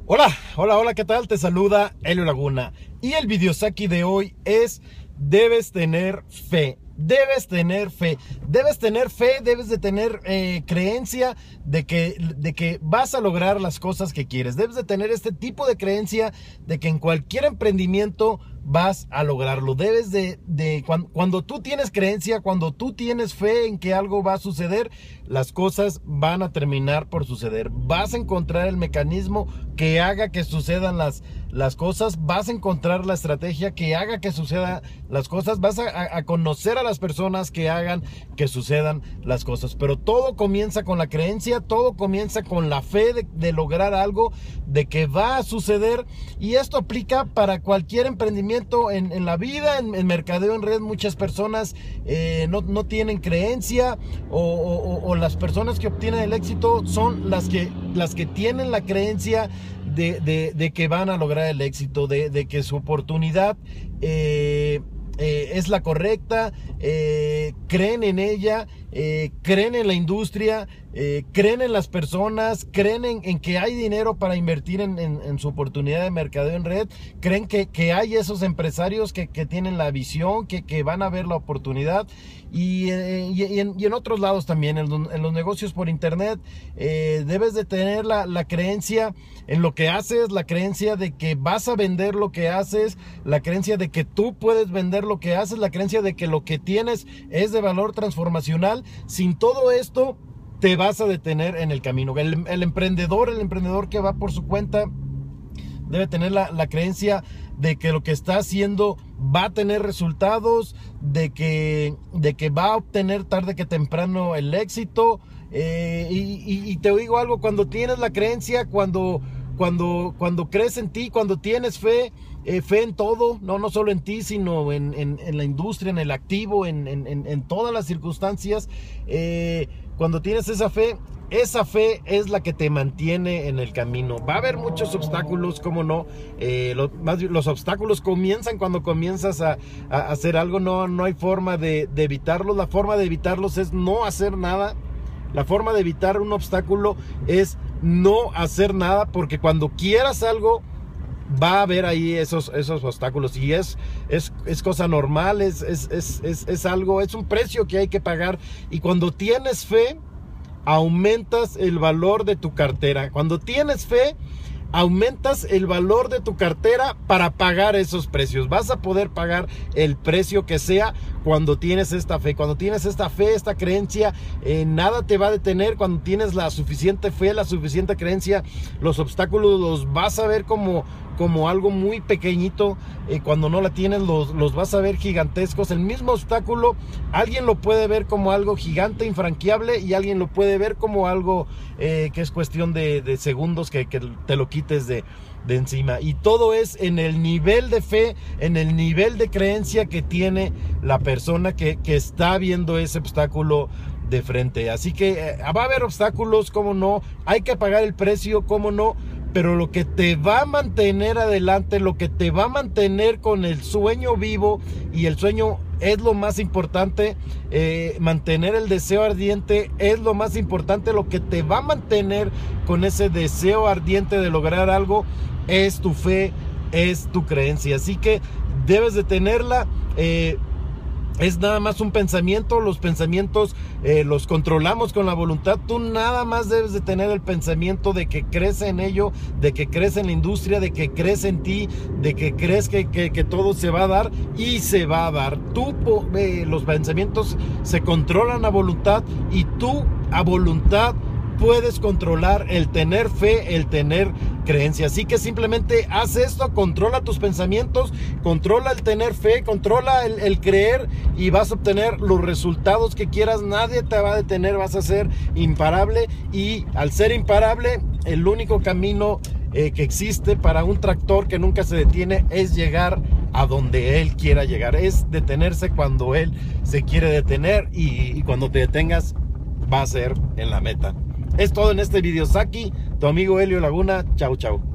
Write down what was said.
Hola, hola, hola, ¿qué tal? Te saluda Helio Laguna. Y el videosaki de hoy es: debes tener fe. Debes tener fe, debes tener fe, debes de tener creencia de que vas a lograr las cosas que quieres. Debes de tener este tipo de creencia de que en cualquier emprendimiento vas a lograrlo. Debes cuando tú tienes creencia, cuando tú tienes fe en que algo va a suceder, las cosas van a terminar por suceder. Vas a encontrar el mecanismo que haga que sucedan las cosas, vas a encontrar la estrategia que haga que sucedan las cosas, vas a conocer a las personas que hagan que sucedan las cosas. Pero todo comienza con la creencia, todo comienza con la fe de lograr algo, de que va a suceder. Y esto aplica para cualquier emprendimiento en la vida, en mercadeo en red. Muchas personas no tienen creencia, o las personas que obtienen el éxito son las que tienen la creencia de que van a lograr el éxito, de que su oportunidad es la correcta, creen en ella, creen en la industria, creen en las personas, creen en que hay dinero para invertir en su oportunidad de mercadeo en red, creen que hay esos empresarios que tienen la visión, que van a ver la oportunidad. Y en otros lados también, en los negocios por internet, debes de tener la creencia en lo que haces, la creencia de que vas a vender lo que haces, la creencia de que tú puedes vender lo que haces, la creencia de que lo que tienes es de valor transformacional. Sin todo esto, te vas a detener en el camino. El emprendedor que va por su cuenta debe tener la creencia de que lo que está haciendo va a tener resultados, de que va a obtener tarde que temprano el éxito. Y te digo algo: cuando tienes la creencia, cuando crees en ti, cuando tienes fe en todo, no solo en ti, sino en la industria, en el activo, en todas las circunstancias, cuando tienes esa fe es la que te mantiene en el camino. Va a haber muchos obstáculos, como no. Los obstáculos comienzan cuando comienzas a hacer algo. No hay forma de evitarlos. La forma de evitarlos es no hacer nada. La forma de evitar un obstáculo es no hacer nada, porque cuando quieras algo va a haber ahí esos obstáculos, y es cosa normal, es algo, es un precio que hay que pagar. Y cuando tienes fe, aumentas el valor de tu cartera. Cuando tienes fe, aumentas el valor de tu cartera para pagar esos precios. Vas a poder pagar el precio que sea cuando tienes esta fe. Cuando tienes esta fe, esta creencia, nada te va a detener. Cuando tienes la suficiente fe, la suficiente creencia, los obstáculos los vas a ver como algo muy pequeñito. Cuando no la tienes, los vas a ver gigantescos. El mismo obstáculo, alguien lo puede ver como algo gigante, infranqueable, y alguien lo puede ver como algo que es cuestión de segundos, que te lo quites de encima. Y todo es en el nivel de fe, en el nivel de creencia que tiene la persona que está viendo ese obstáculo de frente. Así que va a haber obstáculos, como no, hay que pagar el precio, como no. Pero lo que te va a mantener adelante, lo que te va a mantener con el sueño vivo, y el sueño es lo más importante, mantener el deseo ardiente es lo más importante. Lo que te va a mantener con ese deseo ardiente de lograr algo es tu fe, es tu creencia. Así que debes de tenerla. Es nada más un pensamiento. Los pensamientos los controlamos con la voluntad. Tú nada más debes de tener el pensamiento de que crees en ello, de que crees en la industria, de que crees en ti, de que crees que todo se va a dar, y se va a dar. Los pensamientos se controlan a voluntad, y tú a voluntad puedes controlar el tener fe, el tener creencia. Así que simplemente haz esto: controla tus pensamientos, controla el tener fe, controla el creer, y vas a obtener los resultados que quieras. Nadie te va a detener, vas a ser imparable. Y al ser imparable, el único camino que existe para un tractor que nunca se detiene es llegar a donde él quiera llegar, es detenerse cuando él se quiere detener, y cuando te detengas va a ser en la meta. Es todo en este videosaki. Tu amigo Helio Laguna. Chau, chau.